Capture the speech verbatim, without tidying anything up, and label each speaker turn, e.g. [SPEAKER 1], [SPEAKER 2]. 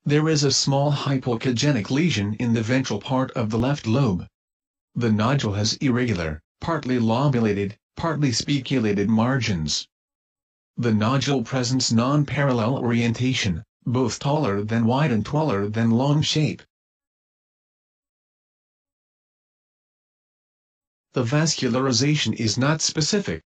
[SPEAKER 1] There is a small hypoechogenic lesion in the ventral part of the left lobe. The nodule has irregular, partly lobulated, partly spiculated margins. The nodule presents non-parallel orientation, both taller than wide and taller than long shape. The vascularization is not specific,